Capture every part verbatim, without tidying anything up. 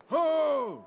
Ho!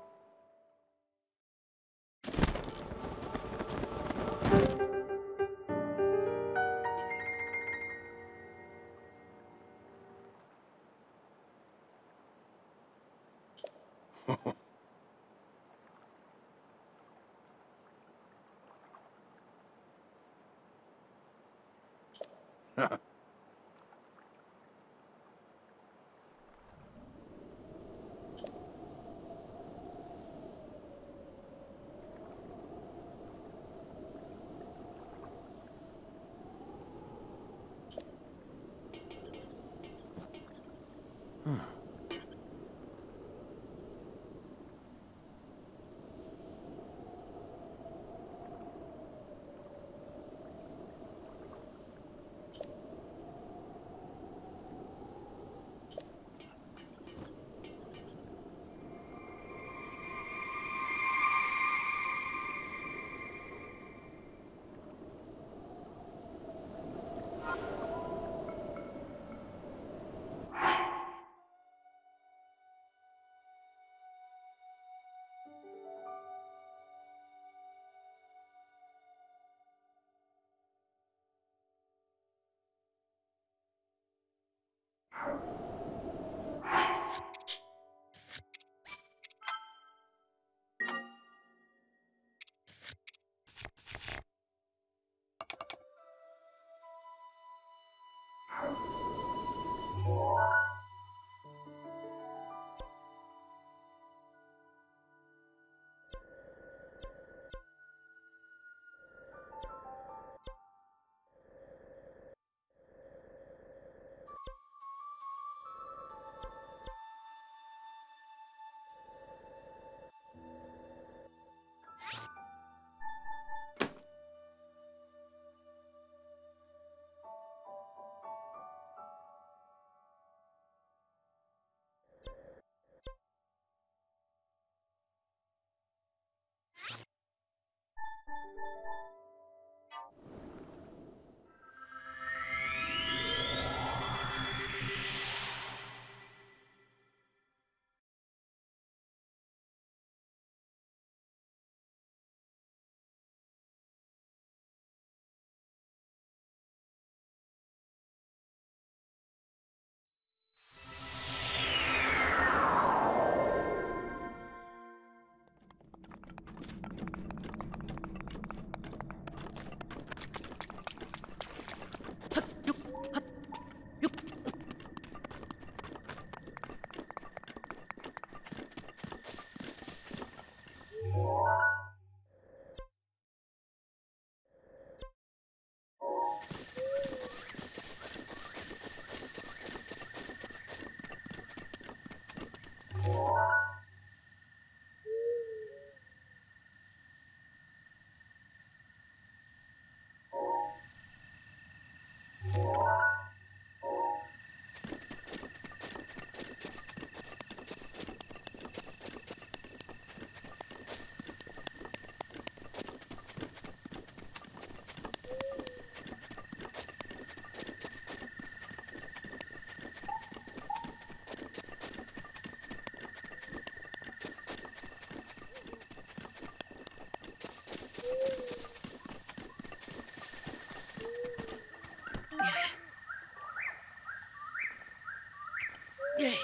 Yay.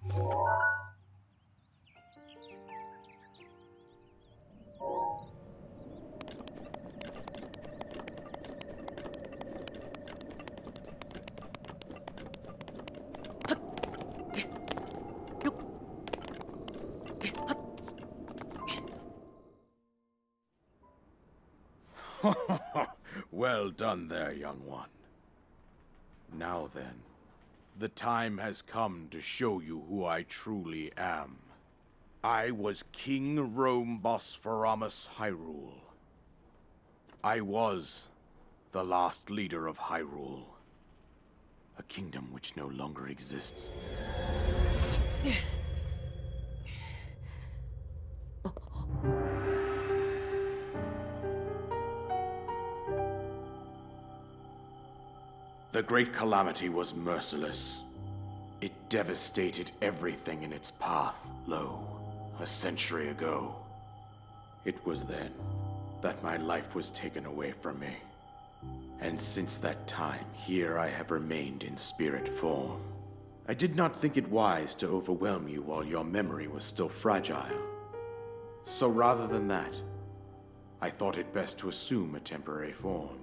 Well done there, young one. Now then, the time has come to show you who I truly am. I was King Rome Bosphoramos Hyrule. I was the last leader of Hyrule, a kingdom which no longer exists. The Great Calamity was merciless. It devastated everything in its path, lo, a century ago. It was then that my life was taken away from me. And since that time, here I have remained in spirit form. I did not think it wise to overwhelm you while your memory was still fragile. So rather than that, I thought it best to assume a temporary form.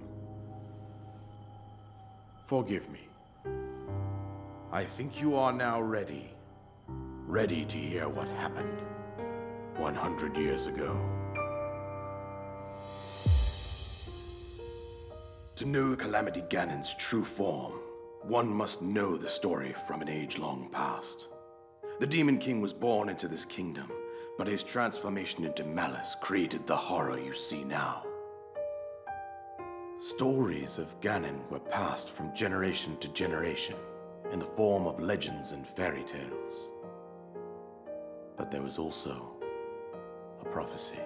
Forgive me. I think you are now ready. Ready to hear what happened one hundred years ago. To know Calamity Ganon's true form, one must know the story from an age-long past. The Demon King was born into this kingdom, but his transformation into malice created the horror you see now. Stories of Ganon were passed from generation to generation in the form of legends and fairy tales. But there was also a prophecy.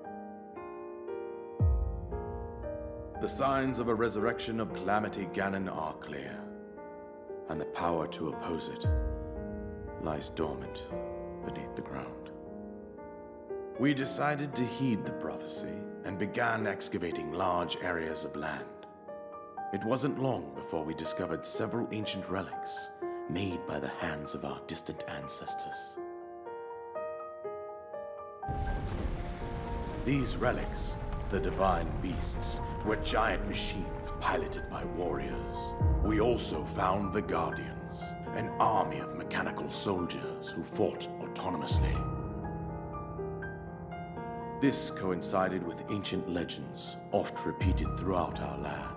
The signs of a resurrection of Calamity Ganon are clear, and the power to oppose it lies dormant beneath the ground. We decided to heed the prophecy and began excavating large areas of land. It wasn't long before we discovered several ancient relics made by the hands of our distant ancestors. These relics, the divine beasts, were giant machines piloted by warriors. We also found the Guardians, an army of mechanical soldiers who fought autonomously. This coincided with ancient legends, oft repeated throughout our land.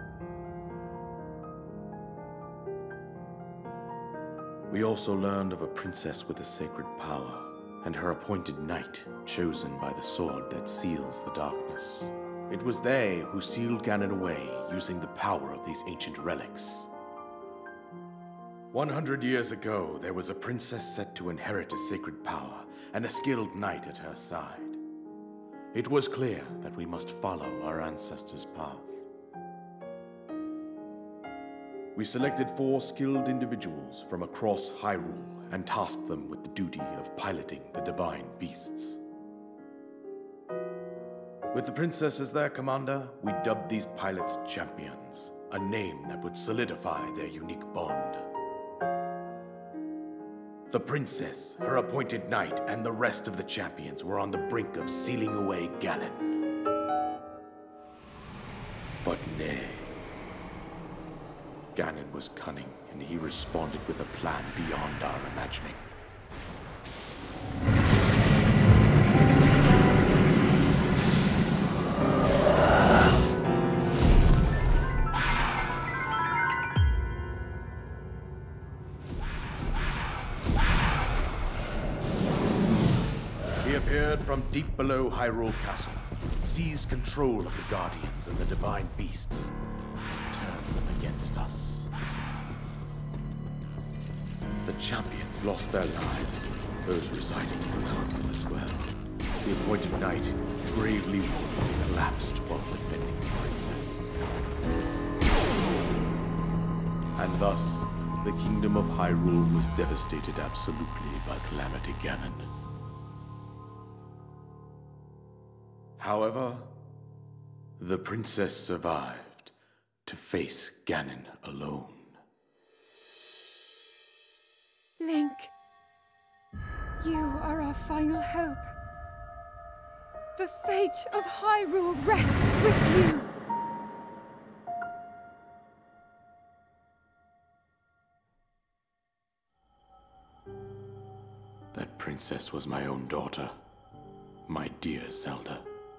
We also learned of a princess with a sacred power, and her appointed knight, chosen by the sword that seals the darkness. It was they who sealed Ganon away using the power of these ancient relics. One hundred years ago, there was a princess set to inherit a sacred power, and a skilled knight at her side. It was clear that we must follow our ancestors' path. We selected four skilled individuals from across Hyrule and tasked them with the duty of piloting the divine beasts. With the princess as their commander, we dubbed these pilots champions, a name that would solidify their unique bond. The princess, her appointed knight, and the rest of the champions were on the brink of sealing away Ganon. But nay. Ganon was cunning, and he responded with a plan beyond our imagining. He appeared from deep below Hyrule Castle, seized control of the Guardians and the divine beasts, and turned them against us. The champions lost their lives, those residing in the castle as well. The appointed knight, gravely wounded, collapsed while defending the princess. And thus, the kingdom of Hyrule was devastated absolutely by Calamity Ganon. However, the princess survived to face Ganon alone. Link, You are our final hope. The fate of Hyrule rests with you! That princess was my own daughter, my dear Zelda.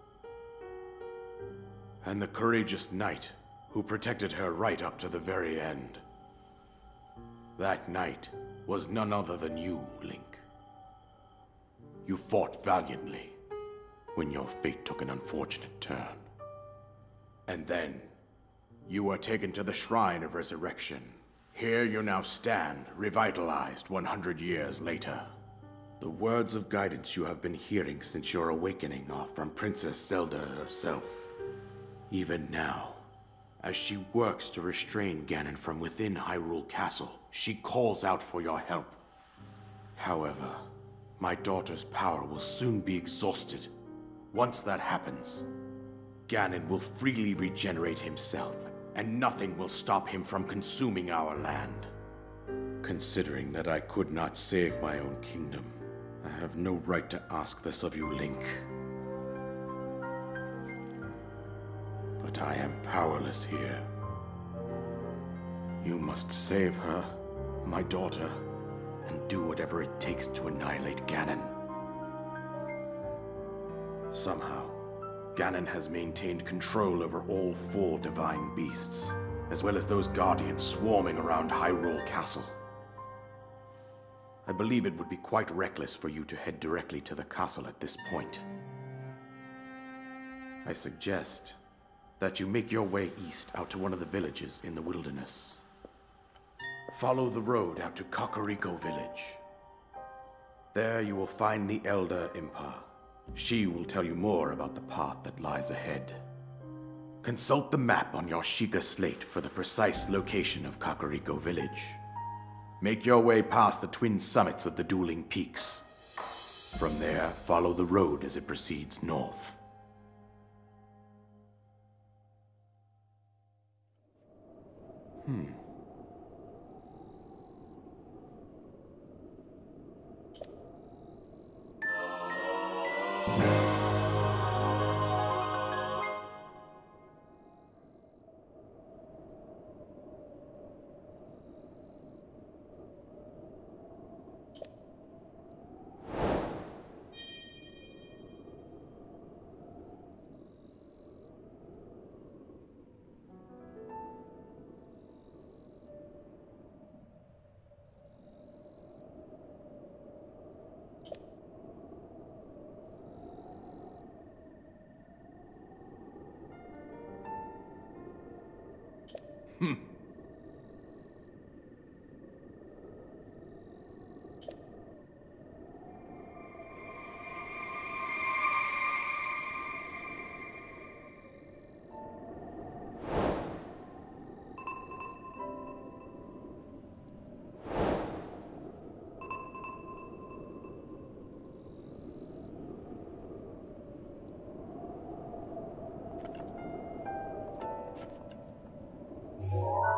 And the courageous knight who protected her right up to the very end. That knight was none other than you, Link. You fought valiantly when your fate took an unfortunate turn. And then, you were taken to the Shrine of Resurrection. Here you now stand, revitalized one hundred years later. The words of guidance you have been hearing since your awakening are from Princess Zelda herself. Even now, as she works to restrain Ganon from within Hyrule Castle, she calls out for your help. However, my daughter's power will soon be exhausted. Once that happens, Ganon will freely regenerate himself, and nothing will stop him from consuming our land. Considering that I could not save my own kingdom, I have no right to ask this of you, Link. But I am powerless here. You must save her, my daughter, and do whatever it takes to annihilate Ganon. Somehow, Ganon has maintained control over all four divine beasts, as well as those guardians swarming around Hyrule Castle. I believe it would be quite reckless for you to head directly to the castle at this point. I suggest that you make your way east out to one of the villages in the wilderness. Follow the road out to Kakariko Village. There you will find the Elder Impa. She will tell you more about the path that lies ahead. Consult the map on your Sheikah slate for the precise location of Kakariko Village. Make your way past the twin summits of the dueling peaks. From there, follow the road as it proceeds north. Hmm. Hmm. Yeah.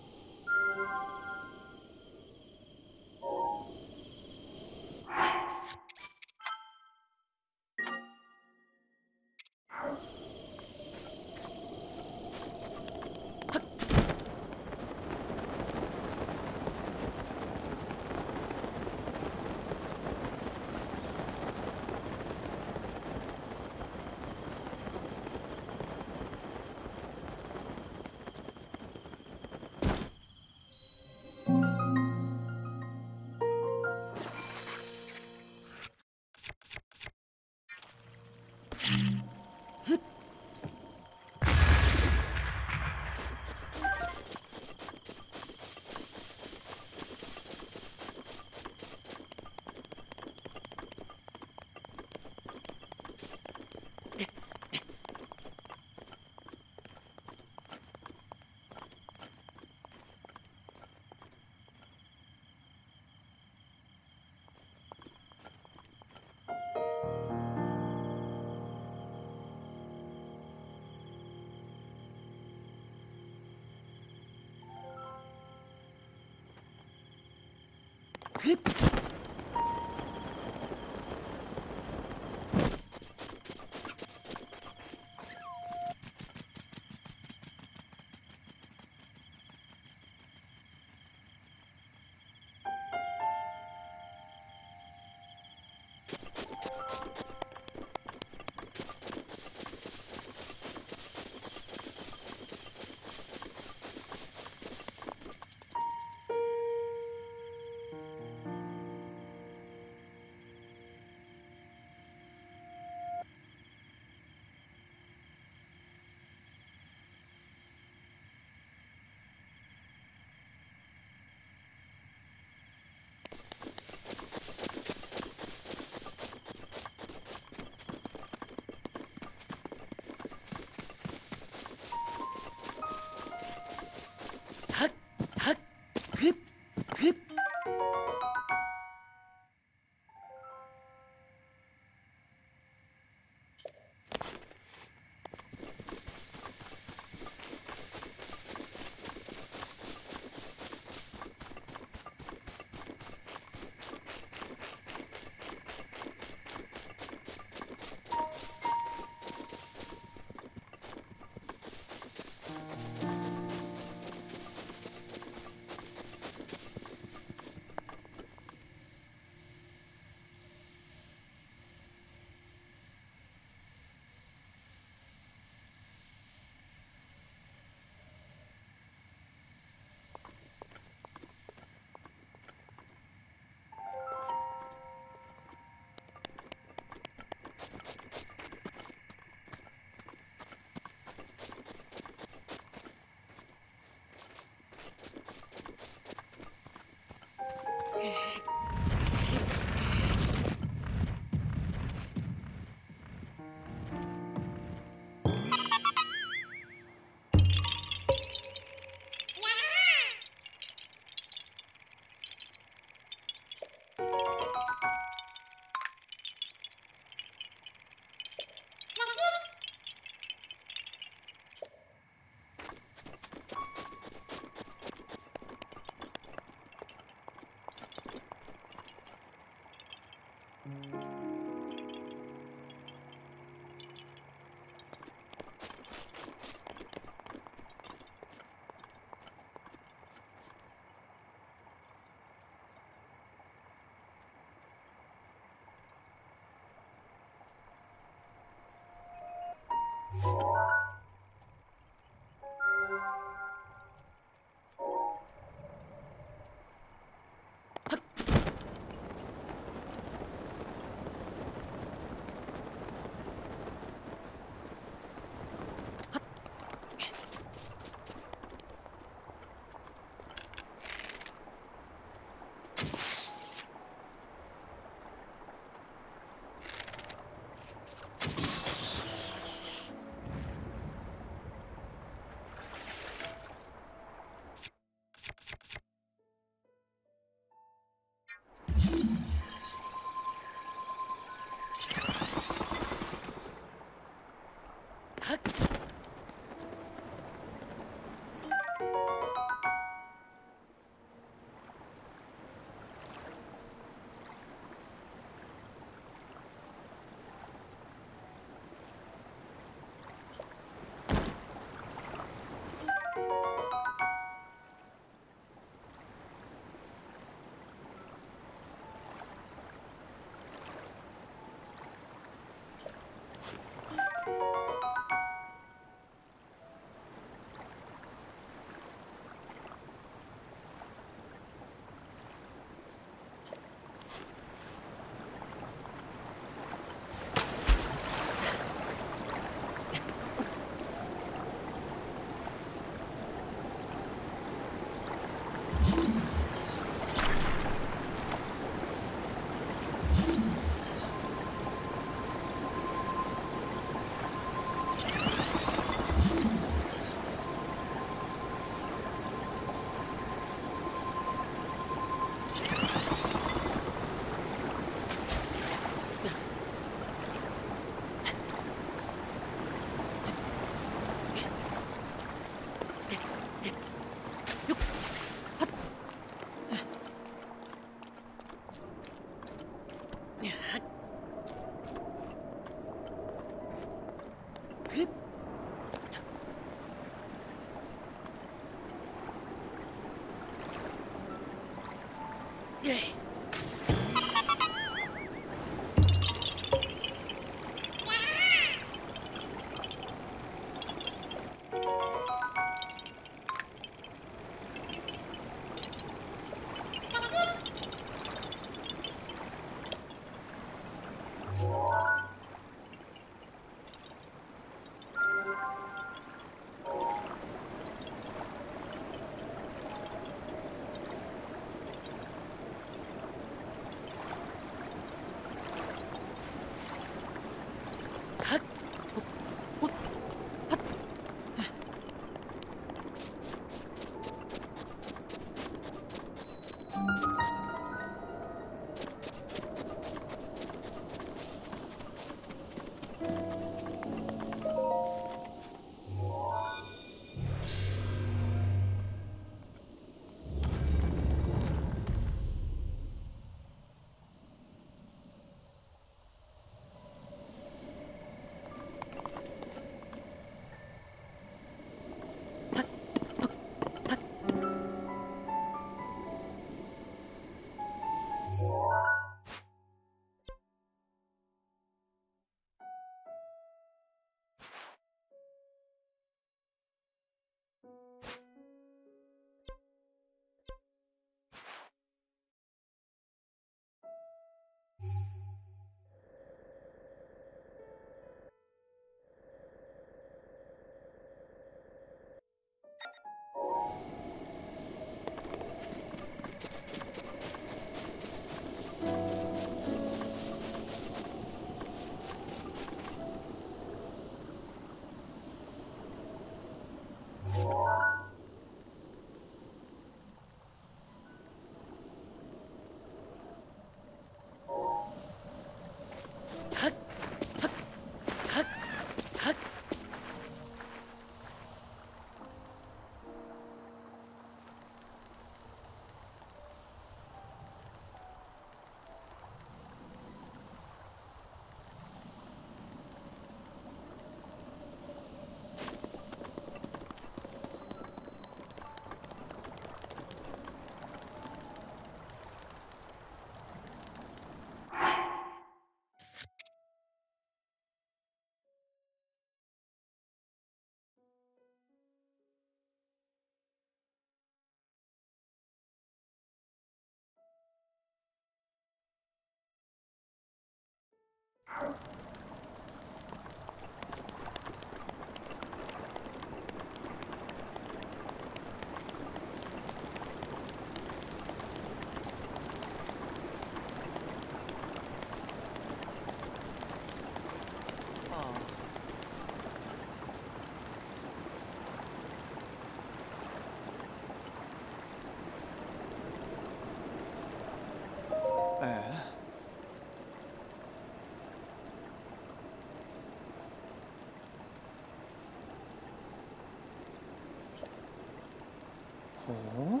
Oh?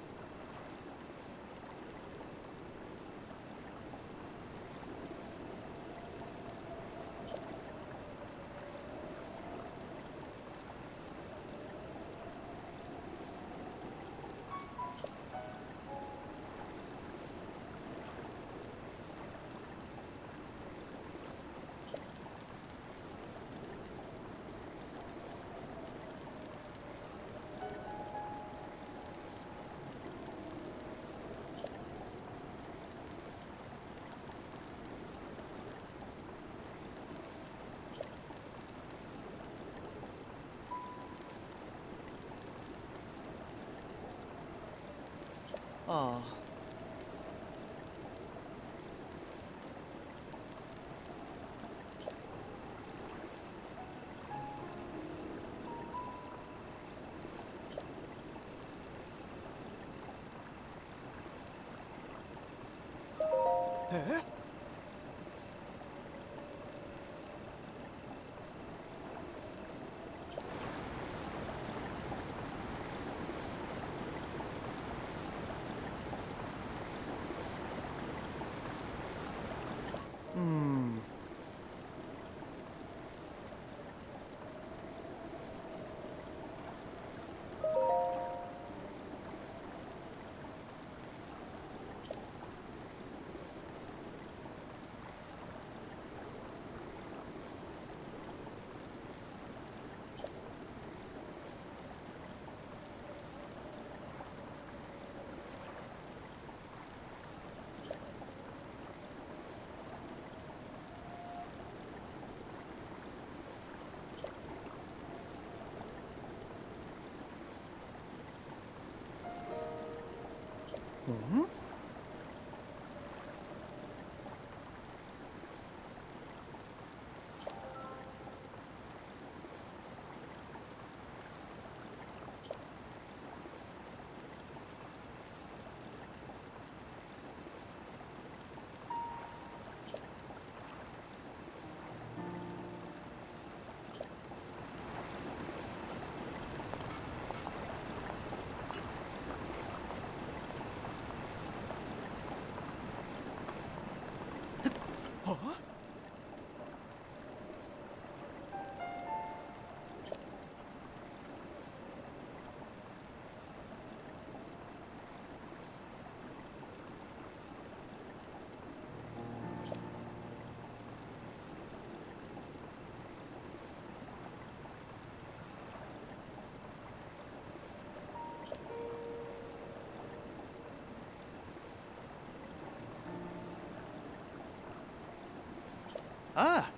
Ah. Eh? Hmm. Hmm? Huh? Ah!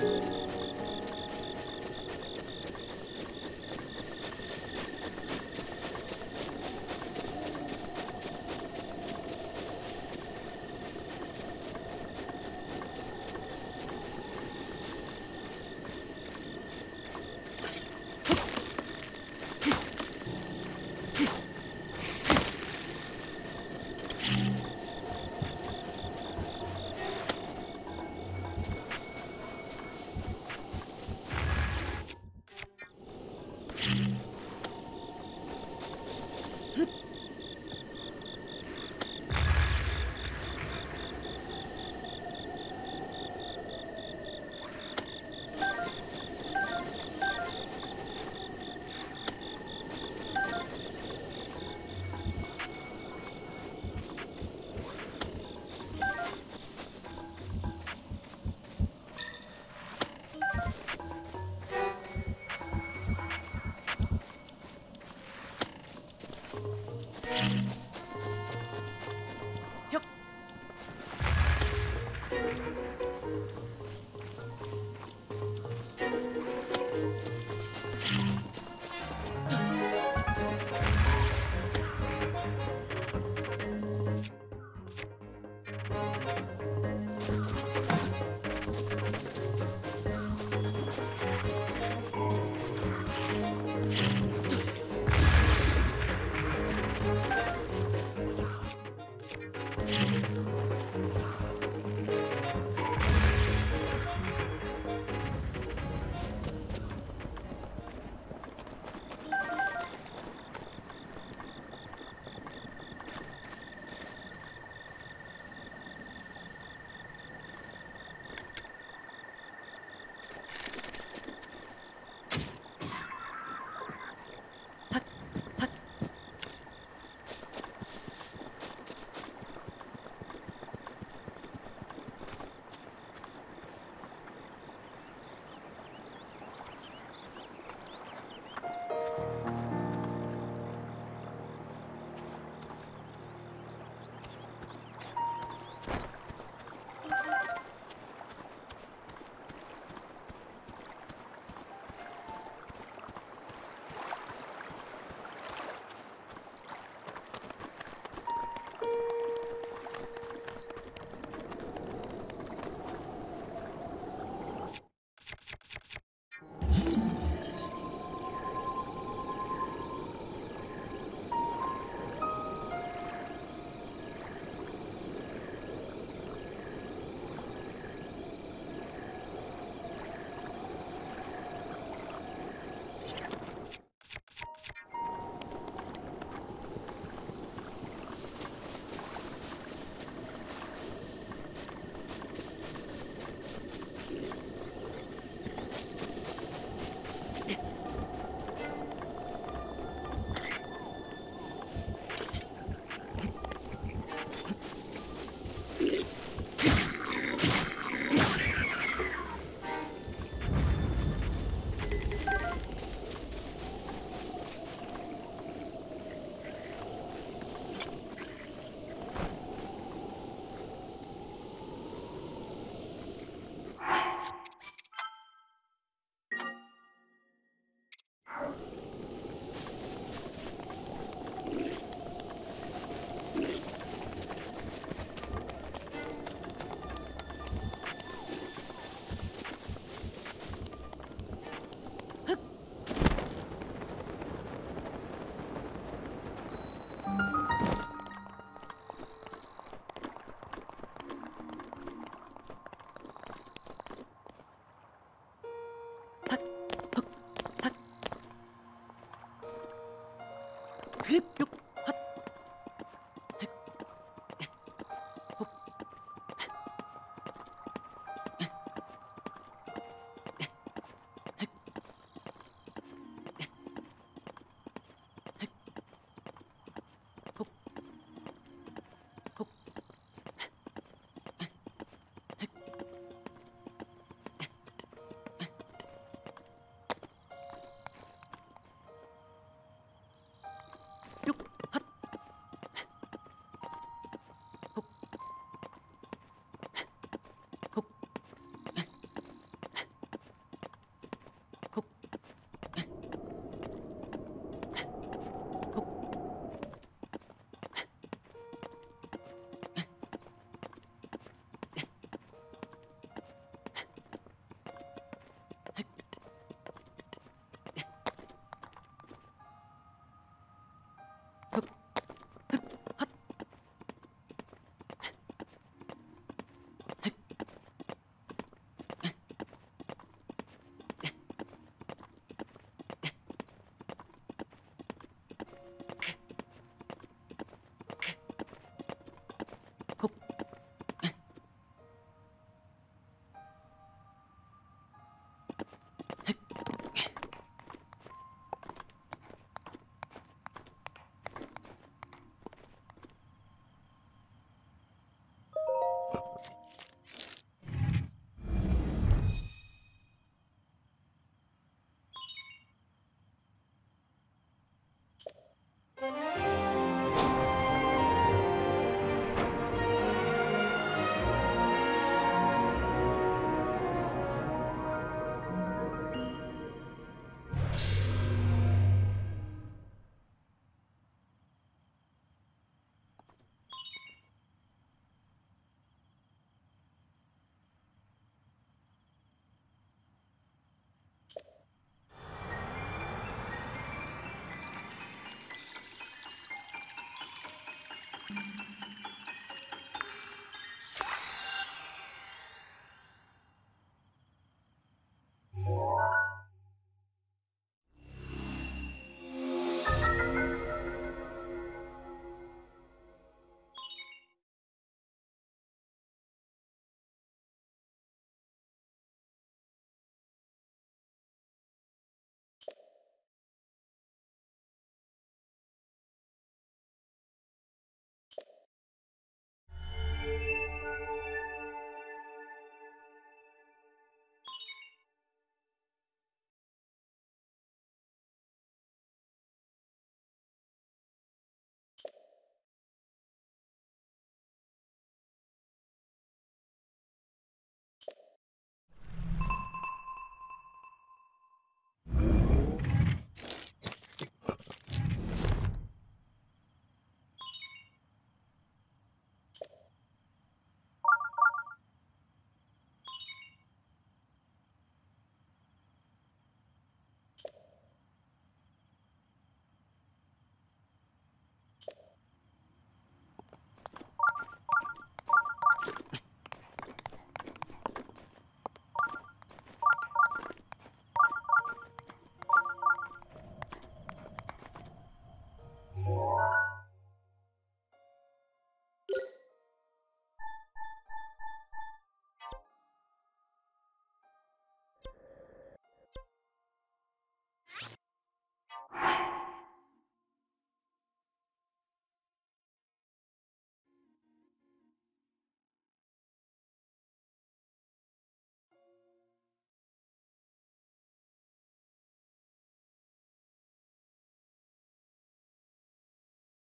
Hip,